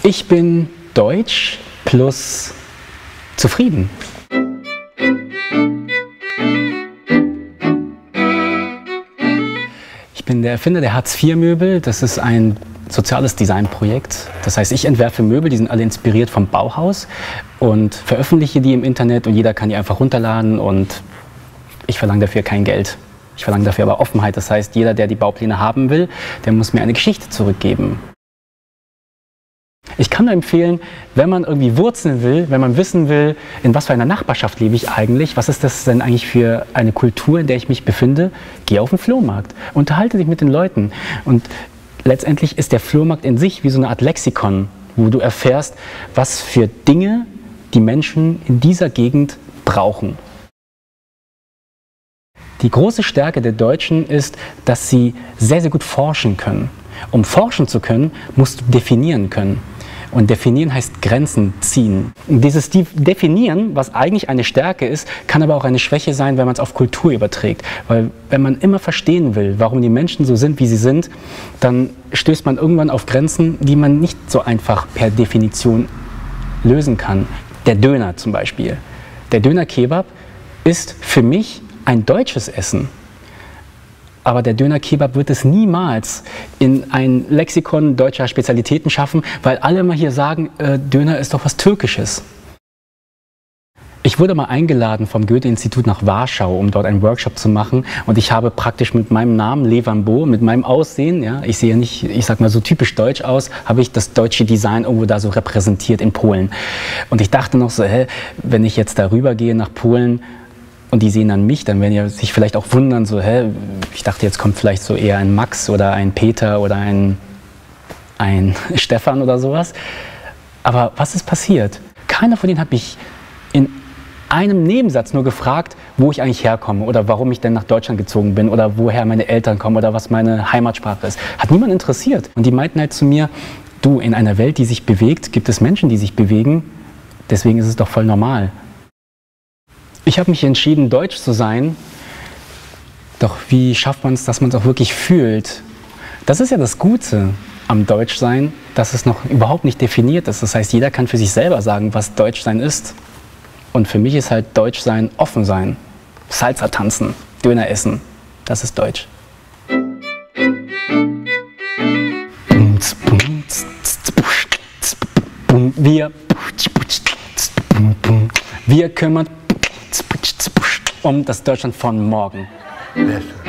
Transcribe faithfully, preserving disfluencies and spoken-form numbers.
Ich bin deutsch plus zufrieden. Ich bin der Erfinder der Hartz vier Möbel. Das ist ein soziales Designprojekt. Das heißt, ich entwerfe Möbel, die sind alle inspiriert vom Bauhaus und veröffentliche die im Internet und jeder kann die einfach runterladen und ich verlange dafür kein Geld. Ich verlange dafür aber Offenheit. Das heißt, jeder, der die Baupläne haben will, der muss mir eine Geschichte zurückgeben. Ich kann nur empfehlen, wenn man irgendwie wurzeln will, wenn man wissen will, in was für einer Nachbarschaft lebe ich eigentlich, was ist das denn eigentlich für eine Kultur, in der ich mich befinde, geh auf den Flohmarkt, unterhalte dich mit den Leuten. Und letztendlich ist der Flohmarkt in sich wie so eine Art Lexikon, wo du erfährst, was für Dinge die Menschen in dieser Gegend brauchen. Die große Stärke der Deutschen ist, dass sie sehr, sehr gut forschen können. Um forschen zu können, musst du definieren können. Und definieren heißt Grenzen ziehen. Und dieses Definieren, was eigentlich eine Stärke ist, kann aber auch eine Schwäche sein, wenn man es auf Kultur überträgt. Weil wenn man immer verstehen will, warum die Menschen so sind, wie sie sind, dann stößt man irgendwann auf Grenzen, die man nicht so einfach per Definition lösen kann. Der Döner zum Beispiel. Der Döner-Kebab ist für mich ein deutsches Essen. Aber der Döner-Kebab wird es niemals in ein Lexikon deutscher Spezialitäten schaffen, weil alle immer hier sagen, äh, Döner ist doch was Türkisches. Ich wurde mal eingeladen vom Goethe-Institut nach Warschau, um dort einen Workshop zu machen. Und ich habe praktisch mit meinem Namen, Levan Bo, mit meinem Aussehen, ja, ich sehe nicht, ich sag mal so typisch deutsch aus, habe ich das deutsche Design irgendwo da so repräsentiert in Polen. Und ich dachte noch so, hä, wenn ich jetzt darüber gehe nach Polen, und die sehen dann mich, dann werden die sich vielleicht auch wundern, so, hä, ich dachte, jetzt kommt vielleicht so eher ein Max oder ein Peter oder ein, ein Stefan oder sowas. Aber was ist passiert? Keiner von denen hat mich in einem Nebensatz nur gefragt, wo ich eigentlich herkomme oder warum ich denn nach Deutschland gezogen bin oder woher meine Eltern kommen oder was meine Heimatsprache ist. Hat niemand interessiert. Und die meinten halt zu mir, du, in einer Welt, die sich bewegt, gibt es Menschen, die sich bewegen, deswegen ist es doch voll normal. Ich habe mich entschieden, deutsch zu sein, doch wie schafft man es, dass man es auch wirklich fühlt? Das ist ja das Gute am Deutschsein, dass es noch überhaupt nicht definiert ist. Das heißt, jeder kann für sich selber sagen, was Deutschsein ist. Und für mich ist halt Deutschsein offen sein, Salsa tanzen, Döner essen, das ist Deutsch. Wir, wir kümmern um das Deutschland von morgen.